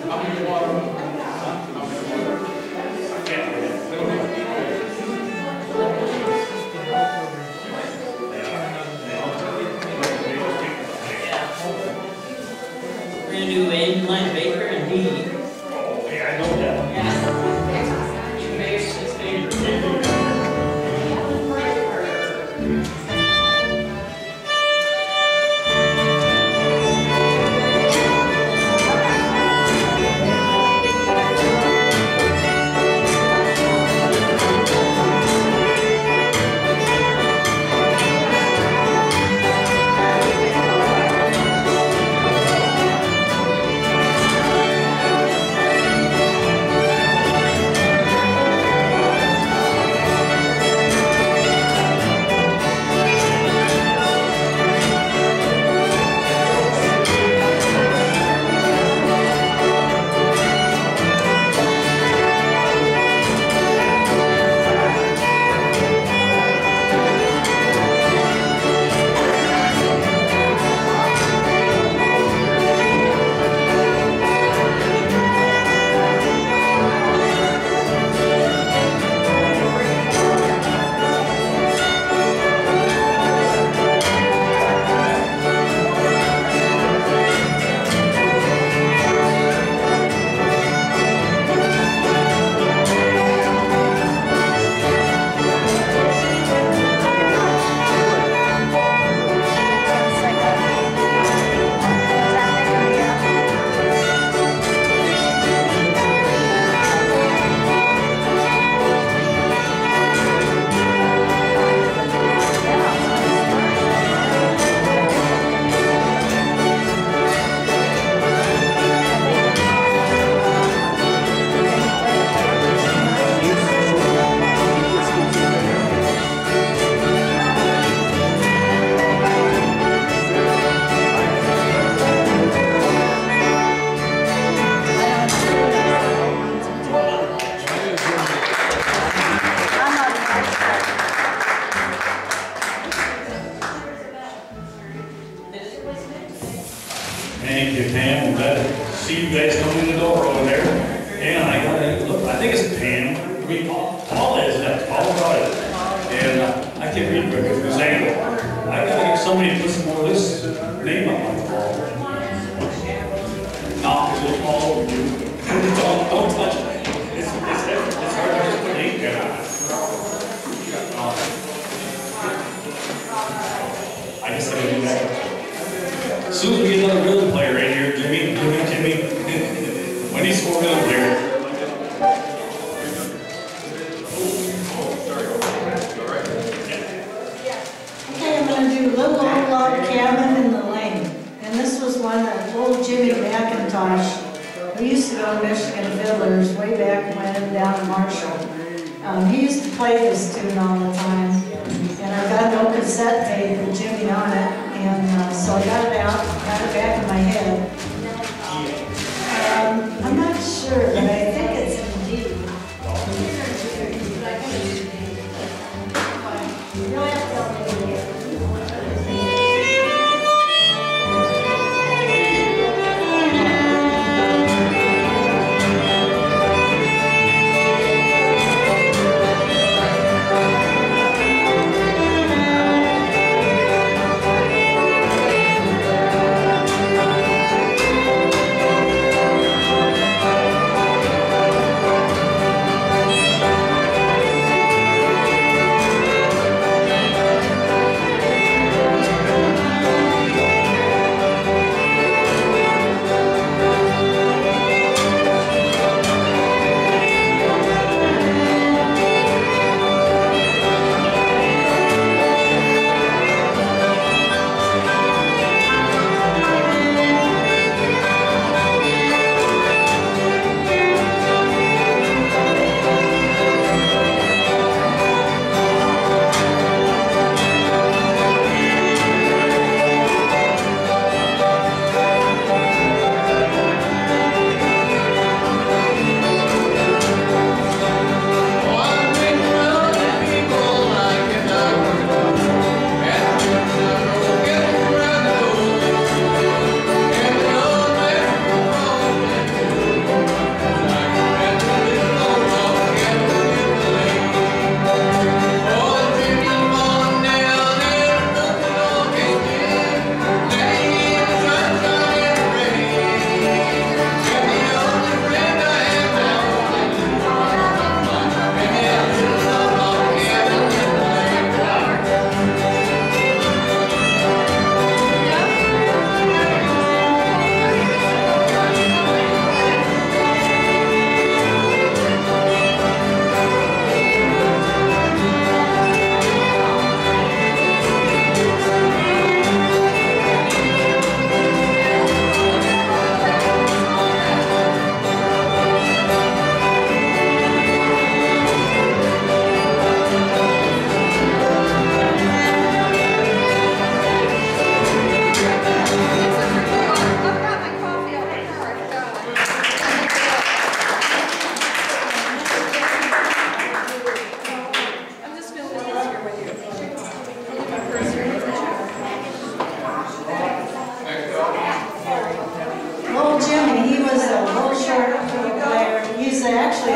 Thank you, Pam. I'm glad to see you guys come in the door over there. And I got a look, I think it's Pam. I mean, Paul is that. Paul got it. And I can't read very good because I got to get somebody to put some more of this name up on the wall. Not because it'll fall over you. Don't touch it. It's hard to just put ink down. I guess I can do that. As soon as we get another rhythm player in here, Jimmy, when he's for rhythm player. Okay, I'm going to do Little Old Log Cabin in the Lane. And this was one that old Jimmy McIntosh, we used to go to Michigan Fiddlers way back when down in Marshall. He used to play this tune all the time. And I got no cassette tape with Jimmy on it. And so I got it out, got it back in my head. I'm not sure, but I think it's in D. You don't have to tell me here.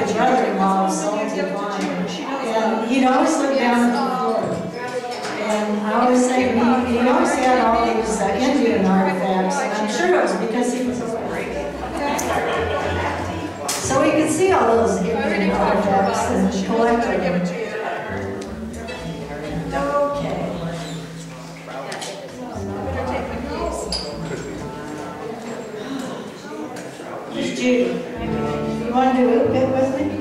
like a brother-in-law of salty wine. And he'd always look down at the floor. And I always say, he always had all these Indian artifacts, and I'm sure it was because he was a so we could see all those Indian artifacts and collected them. Okay. Miss Judy, you want to do a bit with me?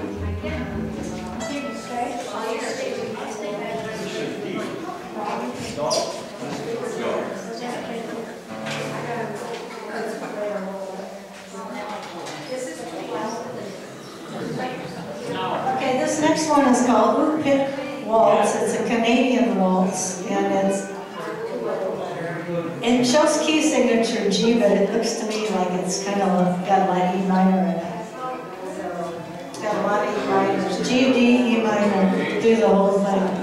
Okay, this next one is called Oot Pit Waltz. It's a Canadian waltz, and it shows key signature G, but it looks to me like it's kind of got a lot of E minor in it. It's got a lot of E minors. G, D, E minor, do the whole thing.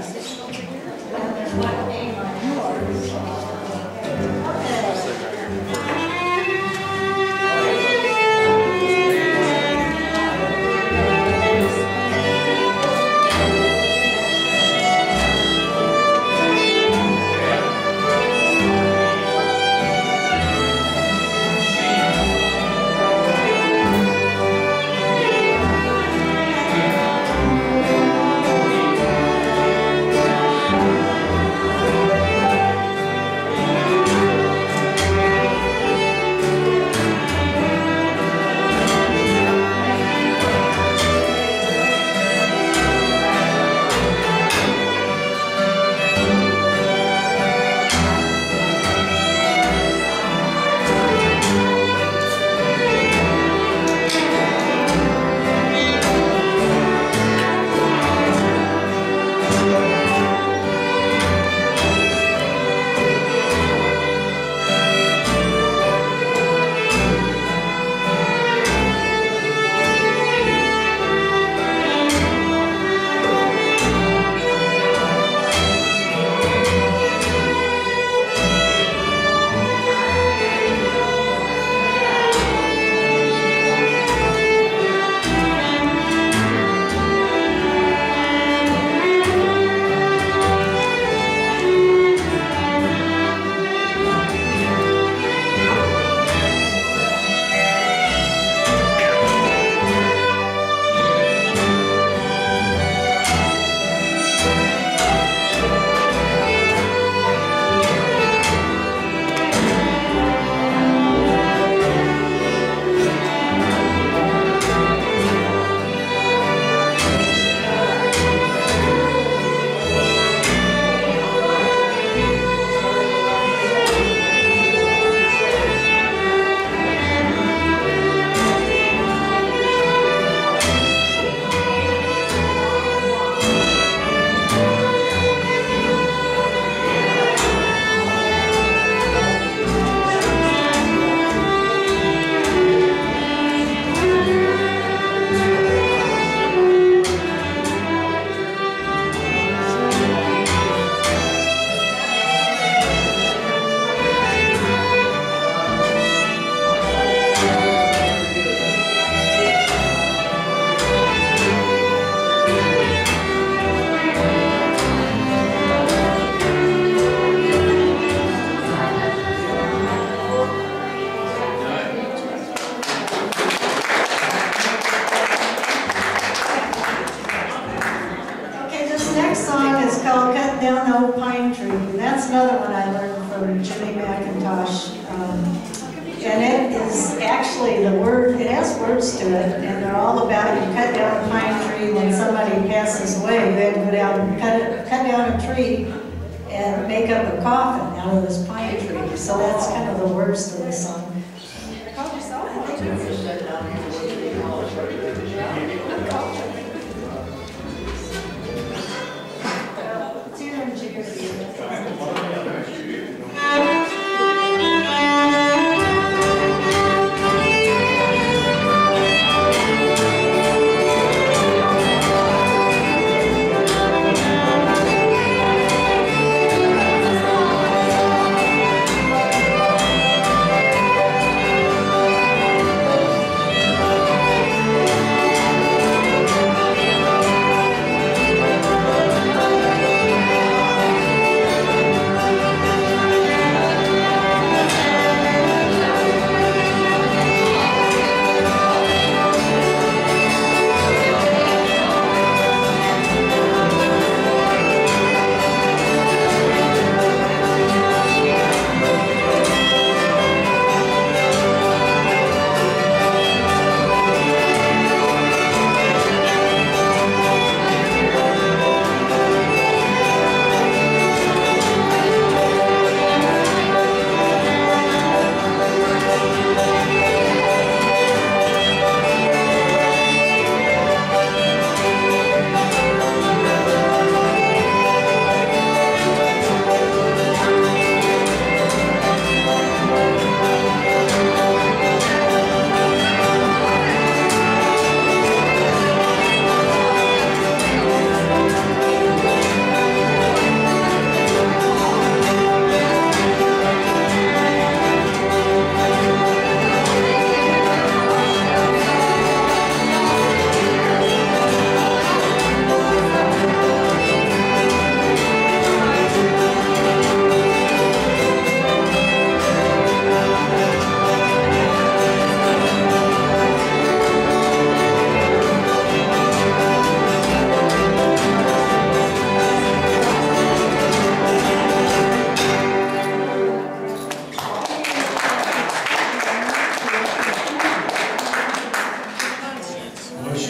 Another one I learned from Jimmy McIntosh, and it is actually the word. It has words to it, and they're all about you cut down a pine tree when somebody passes away. You had to go down and cut down a tree and make up a coffin out of this pine tree. So that's kind of the words to the song.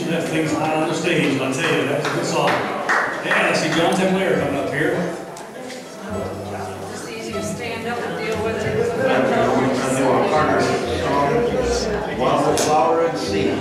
that thing's hot on the stage, and I'll tell you, that's a good song. And I see John Templaire coming up here. It's easy to stand up and deal with it. We're going to do our partnership song, Wildflower and Seed.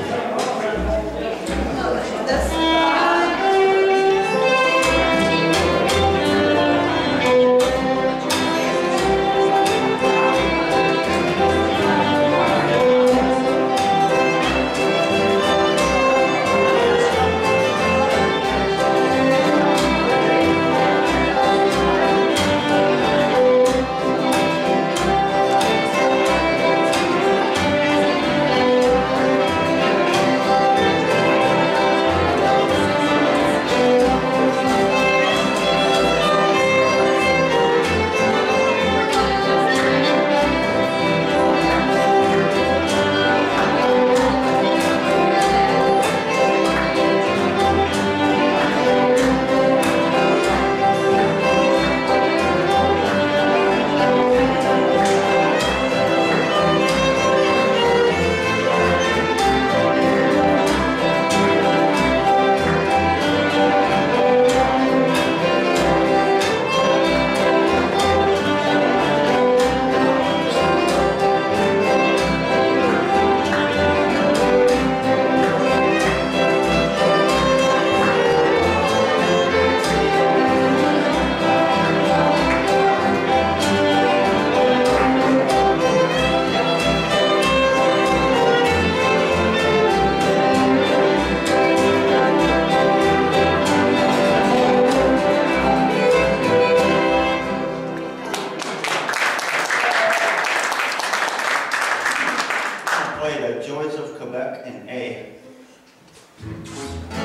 Joys of Quebec in A.